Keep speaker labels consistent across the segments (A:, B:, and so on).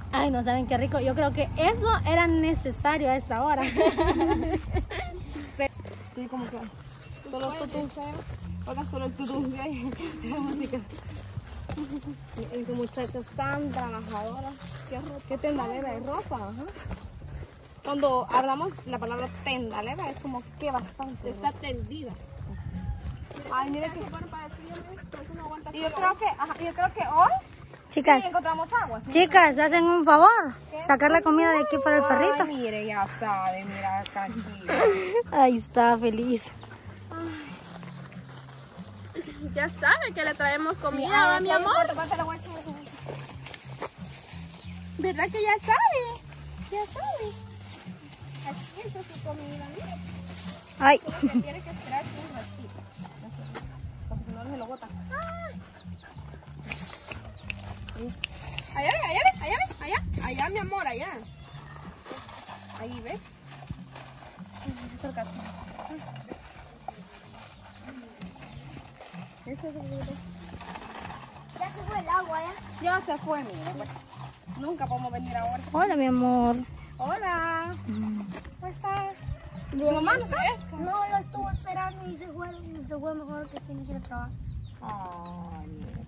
A: Ay, no saben qué rico. Yo creo que eso era necesario a esta hora.
B: Sí, como que solo tutum. Oiga, solo el tutum de ahí. La música. Y que muchachas tan trabajadoras. Qué tendalera de ropa. Ajá. Cuando hablamos la palabra tendalera es como que bastante. Está tendida. Ay, mire que y yo creo que hoy
A: Chicas,
B: sí encontramos agua. ¿Sí?
A: chicas, hacen un favor. Sacar la comida de aquí para el perrito.
B: Ay, mire, ya sabe, mira acá aquí.
A: Ahí está, feliz.
C: Ya sabe que le traemos comida, ¿va, mi amor? ¿Verdad que ya sabe? Ya sabe. Aquí está su comida, mira.
A: Ay.
B: Tiene que esperar un ratito. Porque si no, no se lo bota.
C: Allá, allá, mi amor, allá.
B: Ahí, ¿ves?
D: Ya se fue el agua, ¿ya?
B: Ya se fue, mira. Pues. Nunca podemos venir ahora.
A: Hola, mi amor.
B: Hola. ¿Cómo estás? ¿Su mamá no está?
D: No, lo estuvo esperando y se fue mejor que tiene que ir a trabajar.
B: Ay, mira.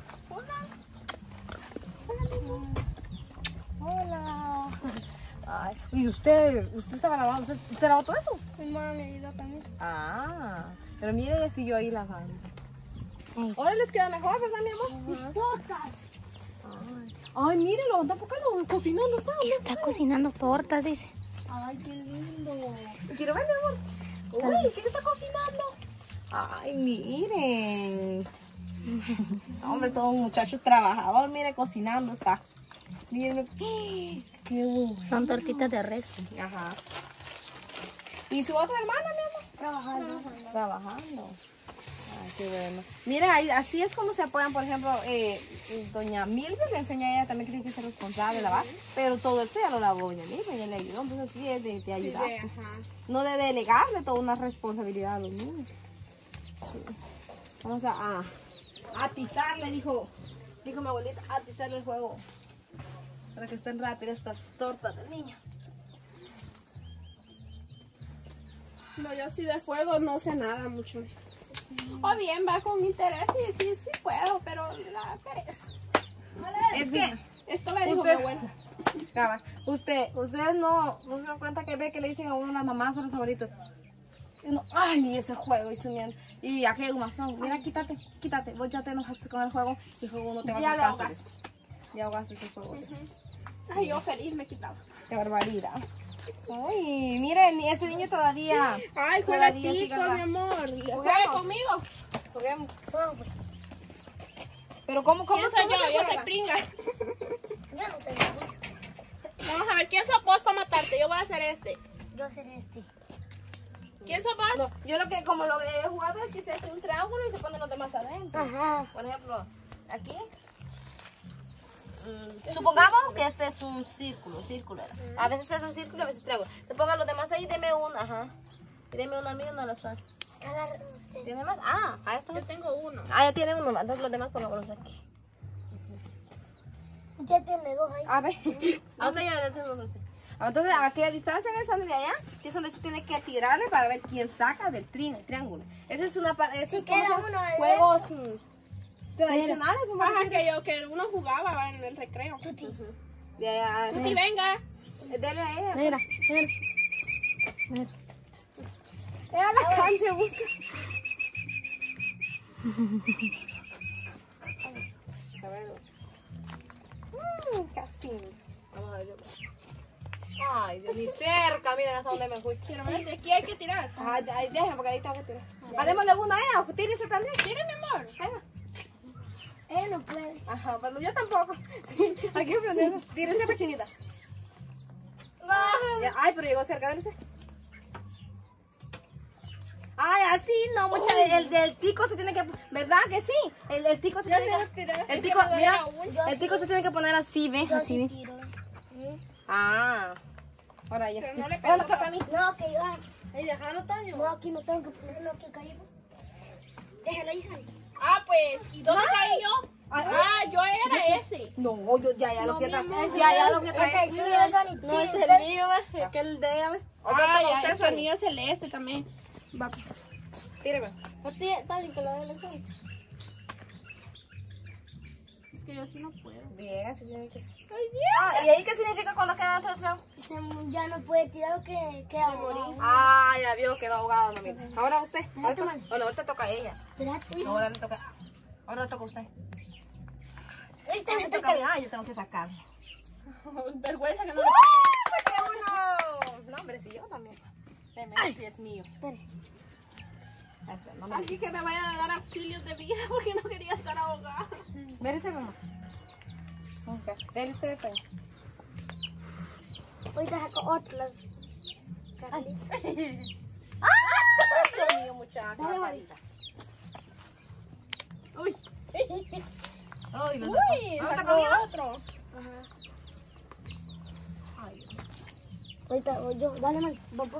B: Hola. Ay, ¿y usted estaba lavando? ¿Usted lavó todo eso?
C: Mi mamá me ayuda también.
B: Ah, pero mire, ella siguió ahí lavando. Ahora les queda mejor, ¿verdad, mi amor?
D: Mis tortas.
B: Ay, mírenlo, tampoco lo cocinando está.
A: Está cocinando tortas, dice.
B: Ay, qué lindo. Quiero ver, mi amor. Uy, ¿quién está cocinando? Ay, miren. Hombre, todo un muchacho trabajador, mire, cocinando está. Miren, qué bueno.
A: Son tortitas de res.
B: Ajá. ¿Y su otra hermana, mi amor? Trabajando. Ay, qué bueno. Mira, ahí, así es como se apoyan, por ejemplo, doña Milva le enseña a ella también que tiene que ser responsable de lavar, pero todo esto ya lo lavó doña Milva, ella le ayudó, entonces así es de ayudar.
C: Sí, ajá.
B: No de delegarle toda una responsabilidad a los niños. Sí. Vamos a atizarle, dijo mi abuelita, atizarle el juego para que estén rápidas estas tortas del niño.
C: No, yo sí de fuego no sé nada mucho. O bien, va con interés y sí puedo, pero la pereza.
B: Es que
C: Esto me dijo mi
B: usted,
C: abuela.
B: ustedes no se dan cuenta que ve que le dicen a uno las mamás o los abuelitos. Y uno, ay, ese juego y sumiendo. Y aquel mazón, mira, quítate, vos ya te enojaste con el juego y el juego no te va a hacer caso. Ya ahogaste ese juego.
C: Ay, yo feliz me quitaba.
B: Qué barbaridad. Ay, miren, este niño todavía.
C: Ay, juega
B: todavía sigue
C: tico,
B: acá.
C: mi amor.
B: Juguemos.
C: Juega conmigo.
B: Juguemos. Pero ¿cómo
C: ¿Quién soy yo? Yo soy pringa.
D: Ya no tengo mucho.
C: Vamos a ver, ¿quién sos vos para matarte? Yo voy a hacer este.
D: Yo seré este.
C: ¿Quién sos vos?
B: No, yo lo que he jugado es que se hace un triángulo y se ponen los demás adentro.
D: Ajá.
B: Por ejemplo, aquí. Supongamos que este es un círculo. A veces es un círculo, a veces triángulo. Se pongan los demás ahí, deme uno, ajá. Y deme uno a mí, uno a los otros.
D: Agarra usted.
B: ¿Tiene más? Ah, ahí está.
C: Yo tengo uno.
B: Ah, ya tiene uno más. Entonces los demás pongámoslos aquí.
D: Usted tiene dos ahí.
B: A ver. A usted ya le tengo uno. Entonces, ¿a qué distancia son de allá? Que es donde se tiene que tirarle para ver quién saca del triángulo. Esa es una ese es
D: queda
B: como
D: uno, ¿eh?
B: juegos tradicionales. como
C: Ajá,
B: decir.
C: que uno jugaba va, en el recreo.
D: Tuti.
C: Tuti, venga.
B: Dele a ella.
A: Mira.
B: Ella a la cancha busca. A ver. Casi. Vamos a ver. Ay, Dios, ni cerca. Miren hasta dónde me fui.
C: Pero ven, de aquí hay que tirar.
B: Ajá, ahí deja, porque ahí está que tirar. Démosle una a ella, tírese también.
C: Tira, mi amor.
B: Ahí va.
D: Él no puede.
B: Ajá, pero yo tampoco. Sí, aquí aprendiendo. Tírese, pechinita. Ya, ay, pero llegó cerca, déjese. Ay, así no, mucha. El del tico se tiene que. ¿Verdad que sí? El tico se tiene que. El tico, mira. El tico se tiene que poner así, ¿ve?
D: Yo
B: Así,
D: sí
B: ¿ve?
D: tiro.
B: Ah. Ahora ya.
C: Pero no le
B: Ahora me toca a mí.
D: No, que yo.
C: Ahí, déjalo, Toño.
D: No, aquí no tengo que ponerlo aquí caído. Déjalo ahí, Sani.
C: Ah, pues, ¿y dónde caí yo?
B: Ay.
C: Ah, yo era ese.
B: No, yo ya lo que trae. Ya lo que trae.
D: El suyo es Sonic.
C: No, este es el mío, ¿ve? Es que el de ella, ¿ve?
B: Ah, ya,
C: Este
B: eso
C: es mío celeste también. Va.
B: Tíreme.
C: Está bien que lo de la Es que yo sí no puedo.
B: Bien, así tiene que ser.
C: ¡Ay, Dios!
B: Ah, ¿y ahí qué significa cuando queda otro?
D: Ya no puede tirar o que queda ahogado.
B: Ah, ya vio, quedó ahogado, no, mira. Ahora usted.
D: Espérate, man.
B: Bueno, ahorita toca a ella.
D: Espérate.
B: Ahora le toca. Ahora le toca a usted.
D: Este me
B: toca
D: toca.
B: a mí. Ah, yo tengo que sacar.
C: Vergüenza que no le
B: ¡Saqué uno! No, hombre, si yo también. Si es mío.
D: Espérate.
B: Este, no me
C: Aquí que me vaya a dar auxilios de vida porque no quería estar ahogada.
B: Mírese, mamá. Dele usted pues.
D: Ahorita saco otros.
B: Dios mío, muchacha.
D: Dale, Marita.
C: Uy,
B: Ay, lo
C: uy,
B: ¿Ahora
C: sacó
B: toca a mí?
C: otro.
D: Ahorita voy yo. Dale, man. Papá.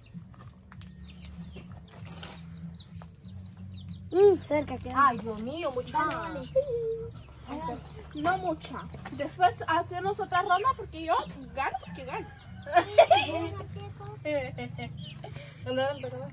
D: Cerca queda.
B: Ay, Dios mío, muchacha.
D: Dale.
C: No mucha. Después hacemos otra ronda porque yo gano porque gano.
B: ¿Dónde va a empezar?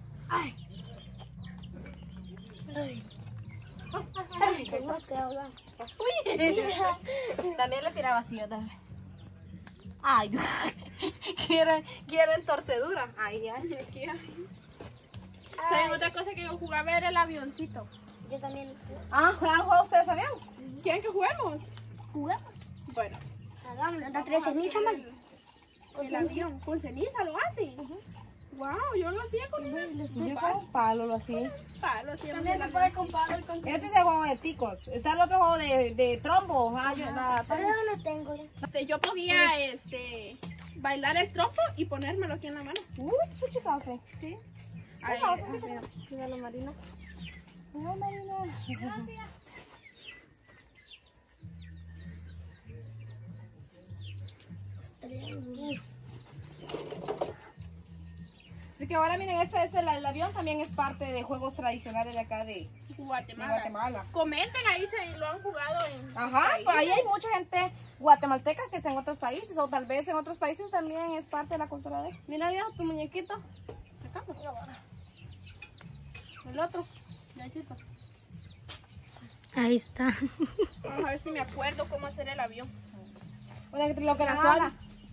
D: Se me queda ahogado.
B: También le tiraba así, yo también. Ay, Dios. Quieren torcedura. Ay, ay.
C: ¿Saben otra cosa que yo jugaba era el avioncito?
D: Yo también.
B: Ah, ¿juegan juegos ustedes avión?
C: ¿Quieren que juguemos?
D: ¿Jugamos?
C: Bueno.
D: Hagámoslo. Da 3 cenizas, man.
C: El avión con ceniza lo hacen. Wow, yo lo hacía con el
B: Yo con palo lo hacía.
C: palo. Hacía
B: También se puede con palo y con... Este es el juego de picos. Está el otro juego de trombo. Ah,
D: Pero yo no lo tengo ya.
C: Yo podía bailar el trompo y ponérmelo aquí en la mano.
B: Puchica, usted.
C: Sí.
B: Ay,
C: Cuídalo, Marina.
B: No, Marina. Así que ahora miren, el avión también es parte de juegos tradicionales de acá de Guatemala.
C: Comenten ahí si lo han jugado en
B: Ajá, por ahí hay mucha gente guatemalteca que está en otros países o tal vez en otros países también es parte de la cultura de...
C: Mira, viejo, tu muñequito. El otro. Yachito.
A: Ahí está.
C: Vamos a ver si me acuerdo cómo hacer el avión.
B: Lo que la suela.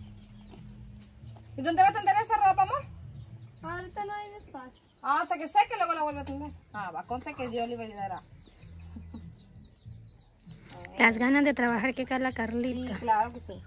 B: ¿Y dónde va a tender esa ropa, amor?
C: Ahorita no hay espacio.
B: Ah, hasta que seque, luego la vuelve a tender. Ah, va, conste que Dios le ayudará.
A: Las ganas de trabajar que Carla
B: Sí,
A: Carlita.
B: claro que sí.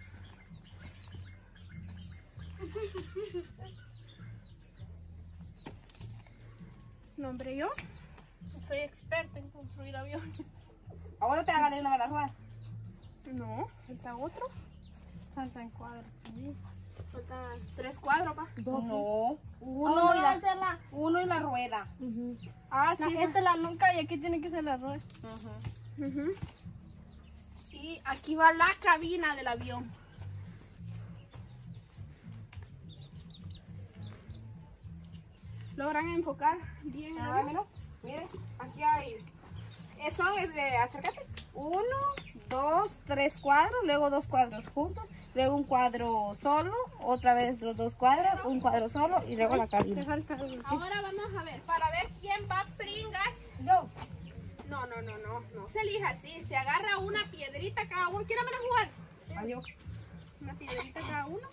C: No, hombre, yo soy experta en construir aviones.
B: Ahora te hagan una de las ruedas.
C: No, falta otro.
B: Faltan cuadros.
C: Faltan 3 cuadros, pa.
B: No,
C: hacerla.
B: uno y la rueda.
C: Ah, sí. Esta es la nuca y aquí tiene que ser la rueda.
B: Ujú.
C: Y aquí va la cabina del avión. ¿Logran enfocar bien el avión?
B: Mira, mire, aquí hay. Acércate. 1, 2, 3 cuadros, luego 2 cuadros juntos, luego un cuadro solo, otra vez los 2 cuadros, un cuadro solo y luego la cabina.
C: Ahora vamos a ver, para ver quién va pringas.
B: Yo.
C: No se elija así, se agarra una piedrita cada uno. ¿Quieren venir a jugar?
B: Ay, yo.
C: Una piedrita cada uno.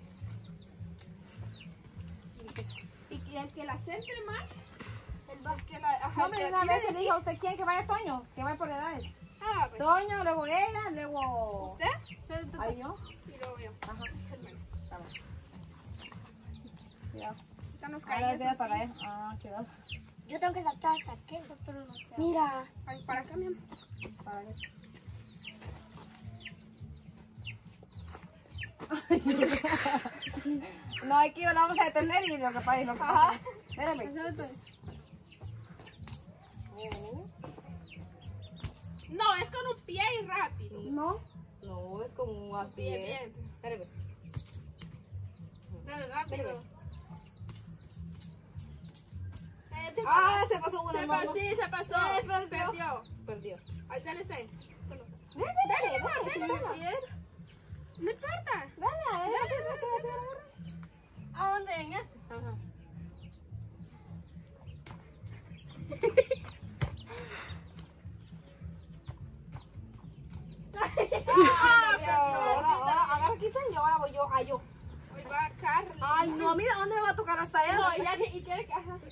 C: Y el que la centre más, el va que la... Ajá,
B: No, hombre,
C: que
B: una vez
C: tire
B: le dijo a usted quién que vaya Toño, que vaya por edades.
C: Ah, pues,
B: Toño, luego ella, luego...
C: ¿usted?
B: Ay, yo.
C: Y luego yo.
B: Ajá. Está bien. Cuidado.
C: Ya nos
B: Ahora
C: cae
B: vea
C: eso,
B: para
C: sí.
B: él. Ah, cuidado.
D: Yo tengo que saltar hasta aquí. Mira.
C: Ay, para acá, mi amor.
B: Para él. No, aquí lo vamos a detener y lo que pasa es lo que pasa. Espérame.
C: No, es con un pie y rápido.
B: No. No, es como así.
C: Bien, bien.
B: Espérame.
C: Dale, rápido.
B: Ah, se pasó una
C: Se
B: mano.
C: pasó, sí, se pasó.
B: perdió.
C: Perdió.
B: Perdió.
C: Ahí dale 6. Dale, no importa. Dale.
B: ¿A dónde? En este.
C: Ajá.
B: Ahora agarra aquí, y ahora voy yo. Ay, yo.
C: Hoy va Carla.
B: Ay, no, mira, ¿dónde me va a tocar hasta allá?
C: No, ya y tiene que. Ajá.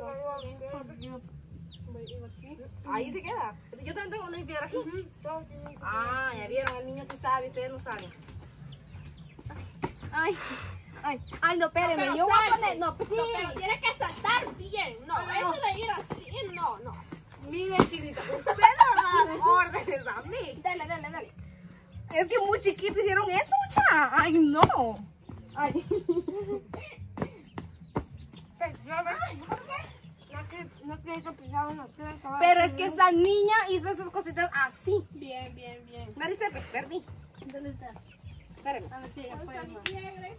B: Ahí se queda. Yo también tengo una piedra aquí. Ah, ya vieron, el niño sí sabe, ustedes no saben. Ay, no, espérenme,
C: Pero
B: yo voy a
C: salte.
B: poner, no,
C: No, pero tiene que saltar bien. No, eso de ir así, no.
B: Mire, chinita, usted no me da órdenes a mí. Dale. Es que muy chiquito hicieron esto, mucha. Ay, no. Ay. Pero es que esta niña hizo esas cositas así.
C: Bien.
B: Mariste, perdí.
A: ¿Dónde está?
B: Espérame.
A: A ver si ella puede más.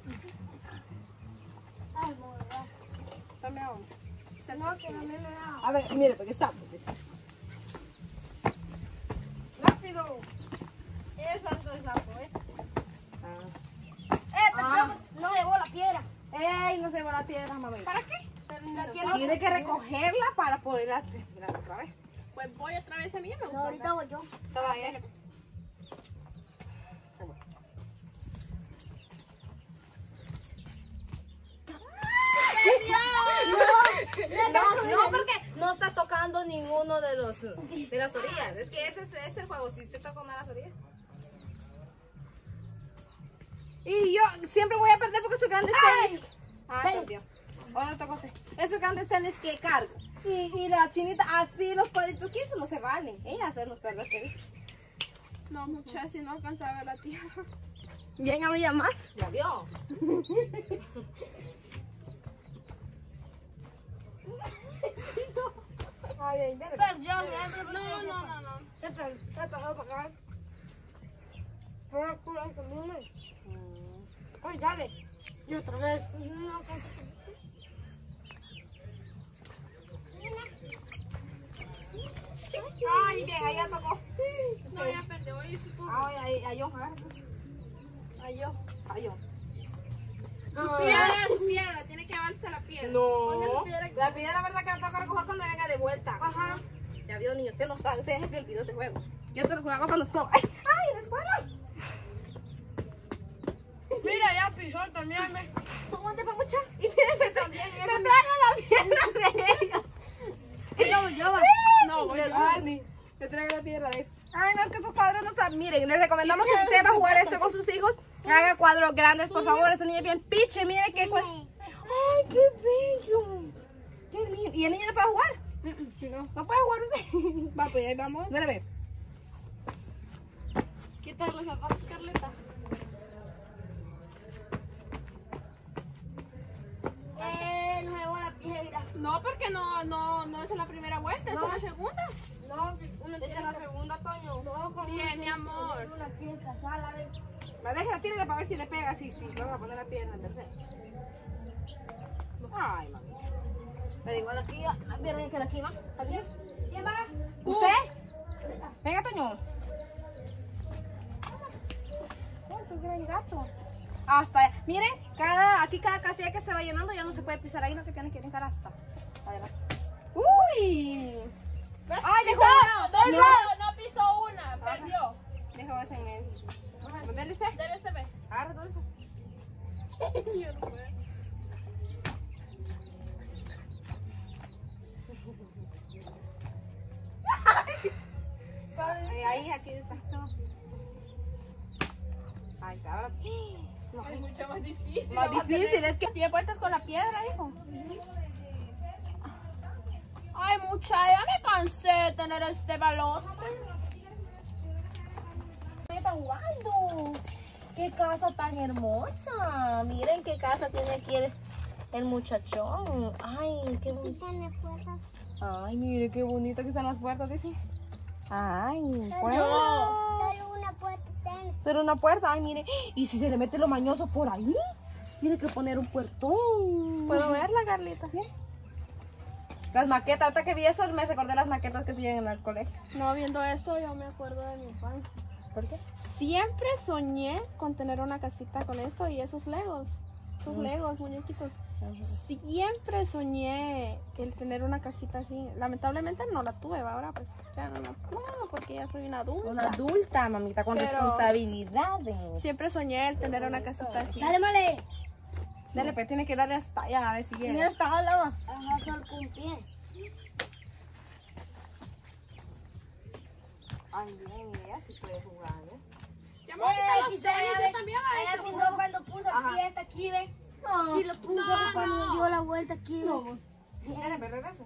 B: Dame agua.
A: No, que no me da.
B: A ver, mire, porque está.
A: Rápido.
B: Exacto, ¿eh?
A: Pero no llevó la piedra.
B: Ey, no se va la piedra, mamá.
C: ¿Para qué?
B: Tiene que recogerla para poderla tirar otra vez.
C: Pues voy otra vez a mí, me
A: No,
C: gusta.
A: ahorita voy yo.
B: Estaba ahí. No, porque no está tocando ninguno de las orillas. Es que ese es el juego. Si usted toca una de las orillas. Y yo siempre voy a perder porque esos grandes tenis. Ay, perdió. Ahora toca usted. Esos grandes tenis que cargo. Y la chinita, así los cuadritos que hizo no se valen. Ella hace los perder que
C: No, muchachas, si no alcanzaba a ver la tierra.
B: bien había más. Ya vio. Ay, dale.
C: No.
A: Se pasó para acá. Ay, dale. Y otra vez.
B: Ay, bien, ahí ya tocó.
C: No, ya perdió. Hoy hizo tú.
B: Ay, ay, yo. Ay, yo.
C: Piedra, tiene que llevarse la piedra.
B: No. La piedra, verdad que la toca recoger cuando venga de vuelta.
A: Ajá.
B: Ya vio, niño, usted no sabe, usted es el olvidó ese juego. Yo te lo jugaba cuando estuvo. ¡Ay, la escuela!
A: Mira, ya pisó también.
B: ¿Dónde va mucha? Y miren, también. Me tragan la piedra de ellos.
C: No, voy yo.
B: Ay, me traigo la piedra de ellos. Ay, no, es que esos cuadros no están. Miren, les recomendamos que si usted va a jugar esto con sus hijos, haga cuadros grandes, por favor. Esta niña es bien piche, miren qué cuadro. ¡Ay, qué bello! ¡Qué lindo! ¿Y el niño no puede jugar? ¿No puede jugar usted?
C: Va, pues ahí vamos.
B: Dale, ve. Quitar los zapatos, Carleta.
A: No llevó la piedra.
C: No, porque no es la primera vuelta, es la segunda.
A: No, una
B: Esta es la segunda, Toño.
A: No, con
C: Bien, mi amor.
A: una piedra, sala, ve.
B: Déjala, tírala para ver si le pega. Sí, vamos a poner la piedra en el tercero. Ay, mami.
A: Pero igual aquí, miren que de aquí va. Aquí. ¿Quién va?
B: ¿Usted? Venga, Toño.
A: Qué gran gato.
B: Hasta, miren, aquí cada casilla que se va llenando ya no se puede pisar ahí, no que tienen que brincar hasta adelante. ¡Uy! ¡Ay, dejó!
C: No pisó una, perdió.
B: Dejó ese en el... ¿Dónde está?
C: Dele este ve.
B: Agarra todo eso.
C: Yo no puedo.
B: Ahí, aquí está. Ahí está, ahora...
C: Es mucho más difícil.
B: Más difícil, es que...
C: Tiene puertas con la piedra, hijo. Ay, mucha, ya me cansé de tener este balón.
A: Me está jugando. Qué casa tan hermosa. Miren qué casa tiene aquí el muchachón. Ay, qué bonito.
B: Ay, mire qué bonito que están las puertas, dice. Ay,
D: Solo una puerta tiene.
B: Pero una puerta, ay, mire. ¿Y si se le mete lo mañoso por ahí? Tiene que poner un puertón.
C: ¿Puedo verla, Carlita?
B: ¿Sí? Las maquetas, ahorita que vi eso me recordé las maquetas que se llevan en el colegio.
C: No, viendo esto yo me acuerdo de mi infancia.
B: ¿Por qué?
C: Siempre soñé con tener una casita con esto y esos legos. Esos legos, muñequitos. Siempre soñé el tener una casita así. Lamentablemente no la tuve, ahora pues ya no la puedo porque ya soy una adulta.
B: Una adulta, mamita, con
C: Pero-
B: responsabilidades.
C: Siempre soñé el tener una casita así.
D: Dale, male.
B: Dale, pues tiene que darle hasta allá a ver si
D: Ni
B: llega.
D: está lava. Ajá, sol con pie.
B: Ay, bien, ella sí puede jugar, ¿eh?
C: Ya me voy a quitar los
D: pisó,
C: tenis, yo también a
D: ella
C: este
D: pisó
C: juego.
D: cuando puso el pie hasta aquí, ¿ve? Y lo puso
C: No,
D: cuando
C: no.
D: dio la vuelta aquí, ¿ve?
B: Dale, pues regresa.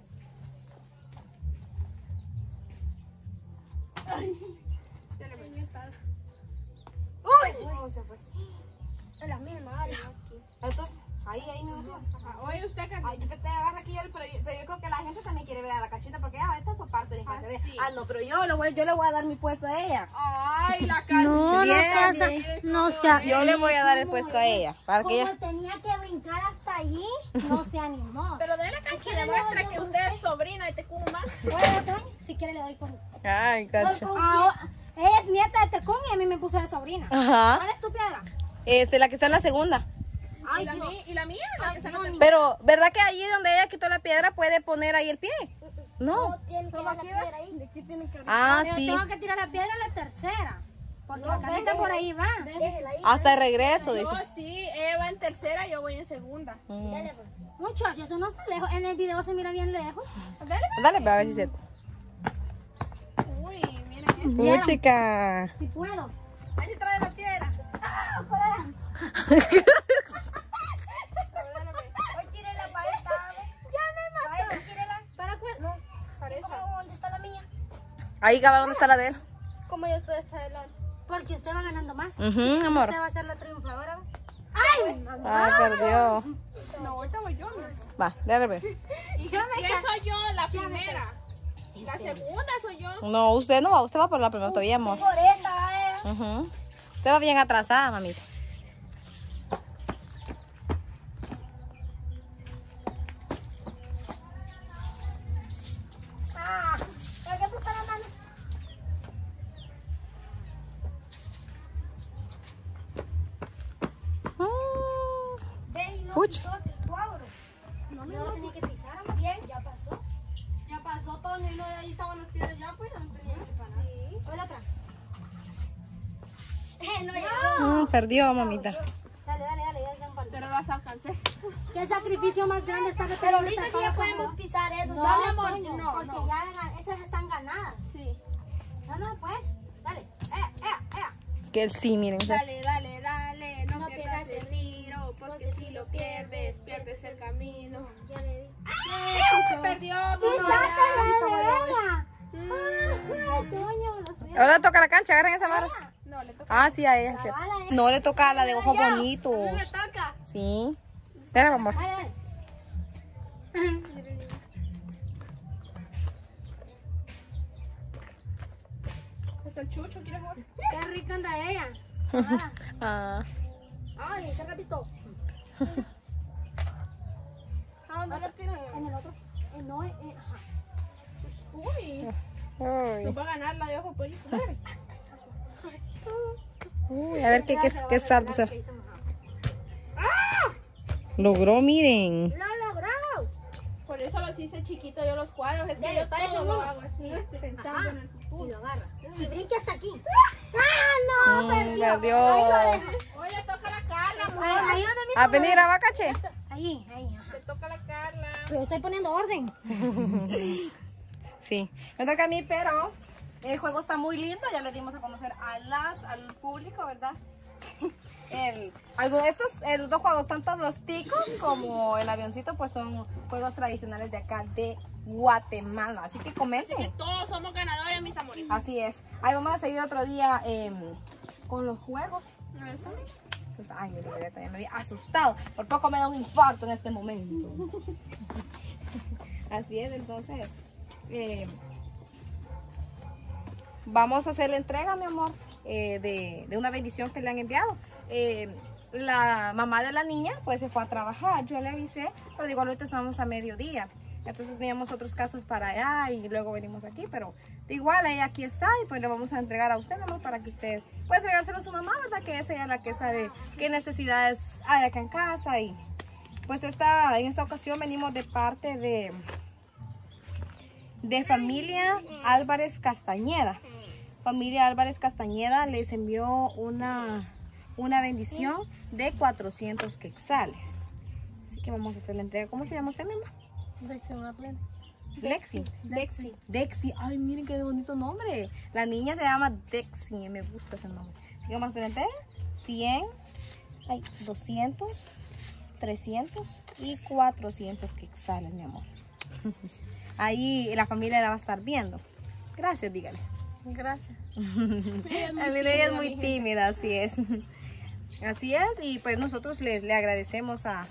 D: Uy, se fue. Es la misma área.
B: Entonces, ahí me bajó.
C: Oye, usted que
B: Ay, yo te agarro aquí, pero yo creo que la gente también quiere ver a la cachita porque esta fue parte de la infancia de ella. Ah, no, pero yo le voy a dar mi puesto a ella.
C: Ay, la cara.
D: No,
B: Bien,
D: no sea.
B: Yo le voy a dar el puesto a ella. Para que
D: Como
B: ella...
D: tenía que brincar hasta allí, no se animó.
C: Pero de la cancha demuestra que usted es sobrina de Tecuma.
D: Bueno, Toño, si quiere le doy con usted.
B: Ay, cacha.
D: Ella es nieta de Tecún y a mí me puso de sobrina.
B: Ajá.
D: ¿Cuál es tu piedra?
B: La que está en la segunda.
C: ¿Y la mía? ¿Y la mía? La que está en la tercera.
B: Pero, ¿verdad que allí donde ella quitó la piedra puede poner ahí el pie? No.
D: Tiene que dar la piedra ahí.
B: Ah,
D: Yo
B: sí.
D: tengo que tirar la piedra a la tercera. Porque la carita por ahí va. Déjela ahí.
B: Hasta el regreso,
C: No,
B: dice.
C: sí, ella va en tercera, yo voy en segunda.
D: Dale, pues. Muchachos, eso no está lejos. En el video se mira bien lejos.
B: Dale, a ver si se...
C: Uy, miren.
B: Chica.
D: Si puedo.
C: Ahí se trae la piedra.
D: Hoy tírela para esta. Ya me mató. Para esa, tírela. ¿Para cuál? No.
C: Para esa.
D: ¿Dónde está la mía?
B: Ahí, cabrón, ¿dónde está la de él?
C: Como yo estoy hasta adelante.
D: Porque usted va ganando más.
B: Amor.
D: Usted va a ser la triunfadora. ¡Ay!
B: Ay, perdió.
C: No, ahorita voy yo.
B: Va, dale, pues.
C: ¿Quién soy yo? La primera. La segunda soy yo.
B: No, usted no va, usted va por la primera todavía, amor.
D: Por esa,
B: Usted va bien atrasada, mamita.
D: ¿Para qué te están andando? Ve y no
B: Pucha.
D: pisó el cuadro. No lo tenía que pisar, amor. Bien, ya pasó.
C: Ya pasó, Toño, y no, ahí estaban las piedras ya, pues no tenía que parar.
D: Sí. ¿Cuál otra? No llegó.
B: Perdió, mamita.
D: Dale, ya se empaló.
C: Pero las alcancé.
D: ¿Qué sacrificio más grande está que pero ahorita sí ya podemos pisar eso.
C: No,
D: Dale,
C: amor,
D: Toño,
C: no,
D: porque
C: no.
D: ya esas están ganadas.
C: Sí.
D: No, pues. Dale.
B: Es que él sí, miren.
C: Dale, dale, dale, no
D: No
C: pierdas
D: pierdas
C: el tiro, porque si lo pierdes, pierdes el camino.
D: Ya le di.
C: Se perdió,
D: Ay, Toño, lo sé.
B: Ahora le toca la cancha, agarren esa vara.
C: No, le toca.
B: Ah, sí, a ella. ¿Cierto? No le toca a la de ojos bonitos.
C: toca.
B: Sí. Dale, amor.
D: Dale.
C: Hasta el chucho quiere jugar.
D: Qué rica anda ella.
B: Ah.
D: Ay, qué ratito.
C: ¿A dónde la tiran?
D: En el otro. No, ajá.
C: Uy,
B: Uy.
C: nos va a ganar la de ojo por dale.
B: Uy, a ver qué salto se... Logró, miren.
D: ¡Lo logró!
C: Por eso los hice chiquitos yo los cuadros. Es que
D: Dale,
C: yo
D: parece
C: todo lo
D: uno.
C: hago así, pensando en el futuro.
D: Y lo agarra. Y brinque hasta aquí. ¡Ah, no!
B: Perdió.
C: Oye, toca la Carla, mujer.
D: Ahí donde mismo.
B: A venir a Bacache.
D: Ahí, ajá.
C: Le toca la Carla.
D: Pero estoy poniendo orden.
B: Sí. Me toca a mí, pero el juego está muy lindo. Ya le dimos a conocer al público, ¿verdad? Los dos juegos, tanto los ticos como el avioncito, pues son juegos tradicionales de acá de Guatemala. Así que comiencen.
C: Todos somos ganadores, mis amores.
B: Así es. Ahí vamos a seguir otro día con los juegos. Pues, ay, mi libreta ya me había asustado. Por poco me da un infarto en este momento. Así es, entonces. Vamos a hacer la entrega, mi amor, de una bendición que le han enviado. La mamá de la niña pues se fue a trabajar. Yo le avisé, pero digo, ahorita estamos a mediodía. Entonces teníamos otros casos para allá y luego venimos aquí, pero de igual ella aquí está y pues le vamos a entregar a usted, mamá, para que usted pueda entregárselo a su mamá, ¿verdad? Que es ella la que sabe qué necesidades hay acá en casa. Y pues en esta ocasión venimos de parte de familia Álvarez Castañeda. Familia Álvarez Castañeda les envió una bendición de 400 quetzales. Así que vamos a hacer la entrega. ¿Cómo se llama usted, mi mamá? Dexi. Dexi. Ay, miren qué bonito nombre. La niña se llama Dexi. Me gusta ese nombre. Así que vamos a hacer la entrega. 100, 200, 300 y 400 quetzales, mi amor. Ahí la familia la va a estar viendo. Gracias, dígale.
C: Gracias.
B: Ella es muy tímida, así es. Así es, y pues nosotros le agradecemos a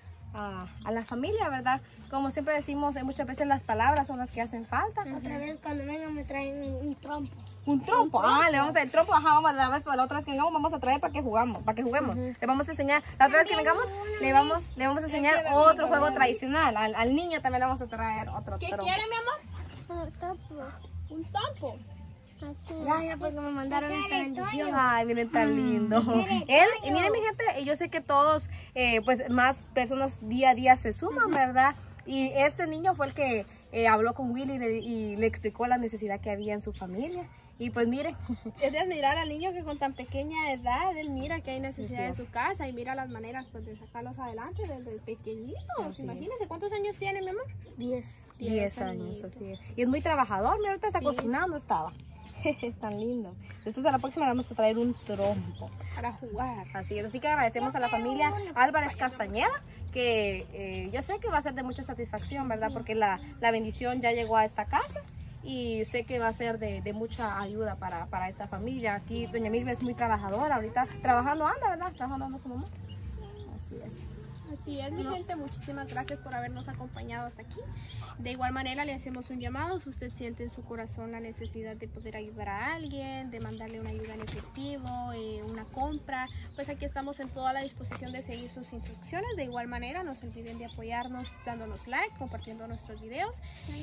B: la familia, ¿verdad? Como siempre decimos, muchas veces las palabras son las que hacen falta.
D: Otra vez cuando vengan me traen un trompo.
B: Un trompo, le vamos a traer trompo, vamos la otra vez que vengamos vamos a traer para que juguemos. Le vamos a enseñar, la otra vez que vengamos le vamos a enseñar otro juego tradicional. Al niño también le vamos a traer otro
C: ¿Qué
B: trompo.
C: quiere, mi amor? Un tampo.
D: Gracias porque me mandaron esta bendición.
B: Ay, miren tan lindo. Él, y miren mi gente, yo sé que todos, pues más personas día a día se suman, ¿verdad? Y este niño fue el que habló con Willy y le explicó la necesidad que había en su familia. Y pues miren.
C: Es de admirar al niño que con tan pequeña edad, él mira que hay necesidad en su casa y mira las maneras pues de sacarlos adelante desde pequeñitos. Imagínense cuántos años tiene, mi amor.
D: 10.
B: 10 años, así es. Y es muy trabajador, mira, ahorita está cocinando, estaba. Tan lindo. Después a la próxima le vamos a traer un trompo
C: Para jugar.
B: Así es, así que agradecemos a la familia Álvarez Castañeda, que yo sé que va a ser de mucha satisfacción, ¿verdad? Porque la bendición ya llegó a esta casa y sé que va a ser de mucha ayuda para esta familia. Aquí doña Milva es muy trabajadora, ahorita trabajando anda, ¿verdad? Trabajando anda su mamá. Así es.
C: Así es, mi gente, muchísimas gracias por habernos acompañado hasta aquí. De igual manera le hacemos un llamado, si usted siente en su corazón la necesidad de poder ayudar a alguien, de mandarle una ayuda en efectivo, una compra, pues aquí estamos en toda la disposición de seguir sus instrucciones. De igual manera, no se olviden de apoyarnos dándonos like, compartiendo nuestros videos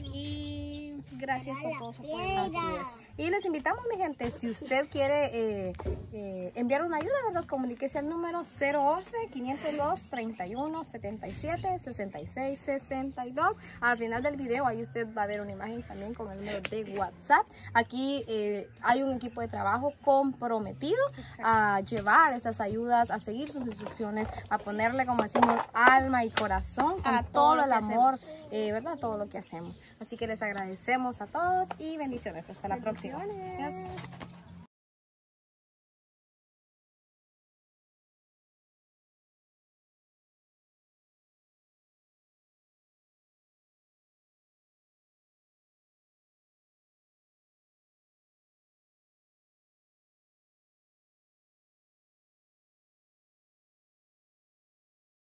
C: y gracias por todo su apoyo.
B: Así es. Y les invitamos, mi gente, si usted quiere enviar una ayuda, ¿verdad? Comuníquese al número 011-502-31-77-66-62. Al final del video, ahí usted va a ver una imagen también con el número de WhatsApp. Aquí hay un equipo de trabajo comprometido a llevar esas ayudas, a seguir sus instrucciones, a ponerle, como decimos, alma y corazón, con todo el amor, ¿verdad? Todo lo que hacemos. Así que les agradecemos a todos y bendiciones. Hasta la próxima. Gracias.